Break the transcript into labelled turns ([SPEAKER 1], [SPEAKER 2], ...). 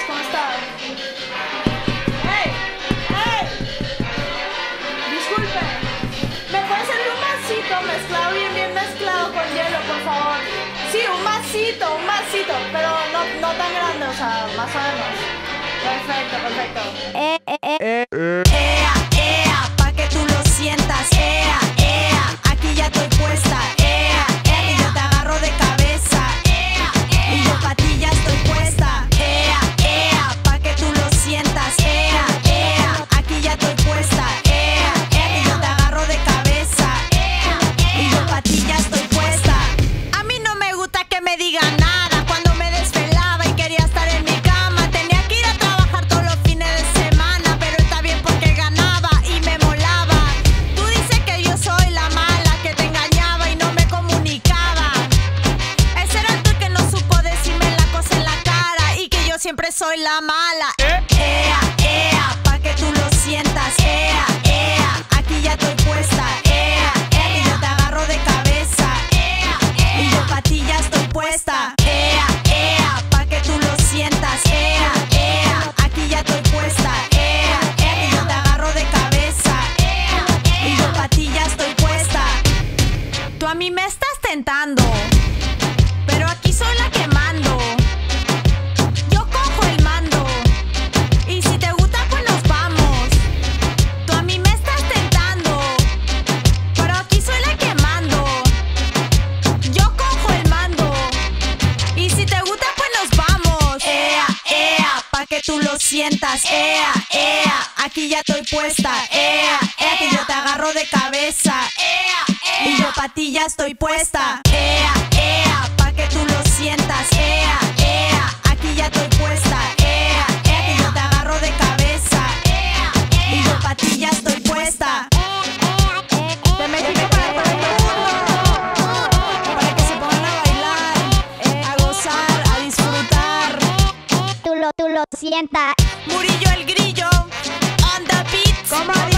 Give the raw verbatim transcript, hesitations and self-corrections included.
[SPEAKER 1] ¿Cómo estás? ¡Hey! ¡Hey! Disculpe. ¿Me puede servir un vasito mezclado, bien, bien mezclado con hielo, por favor? Sí, un vasito, un vasito, pero no, no tan grande, o sea, más o menos. Perfecto, perfecto.
[SPEAKER 2] Eh, eh, eh, eh. Ea, ea, pa' que tú lo sientas. Ea, ea, aquí ya estoy puesta. Ea, ea, y yo te agarro de cabeza. Ea, ea, y yo pa' ti ya estoy puesta. Ea, ea, pa' que tú lo sientas. Ea, ea, aquí ya estoy puesta. Ea, ea, y yo te agarro de cabeza. Ea, ea, y yo pa' ti ya estoy puesta. A mí no me gusta que me digan nada. Cuando me desvelaba y quería estar en mi cama, tenía que ir a trabajar todos los fines de semana, pero está bien porque ganaba y me molaba. Tú dices que yo soy la mala, que te engañaba y no me comunicaba. Ese era tú que no supo decirme la cosa en la cara y que yo siempre soy la mala. Ea, ea, pa' que tú lo sientas. Ea, ea, aquí ya estoy puesta. Ea, ea, y yo te agarro de cabeza. Ea, ea, y yo pa' ti ya estoy puesta. Ea, ea, pa' que tú lo sientas. Ea, ea, aquí ya estoy puesta. Ea, ea, y yo te agarro de cabeza. Ea, ea, y yo pa' ti ya estoy puesta. Tú a mí me estás tentando, pero aquí soy la que mando. Yo cojo el mando y si te gusta pues nos vamos. Tú a mí me estás tentando, pero aquí soy la que mando. Yo cojo el mando y si te gusta pues nos vamos. Ea, ea, pa' que tú lo sientas. Ea, ea, aquí ya estoy puesta. Ea, ea, que yo te agarro de cabeza. Ea, ea, y yo pa' ti ya estoy puesta. Ea, ea, pa' que tú lo sientas. Ea, ea, aquí ya estoy puesta. Ea, ea, que yo te agarro de cabeza. Ea, ea, y yo pa' ti ya estoy puesta. Te metí para todo el mundo, para que se pongan a bailar, a gozar, a disfrutar.
[SPEAKER 3] Tú lo, tú lo sientas.
[SPEAKER 2] Murillo el grillo, on the beat.
[SPEAKER 1] ¿Cómo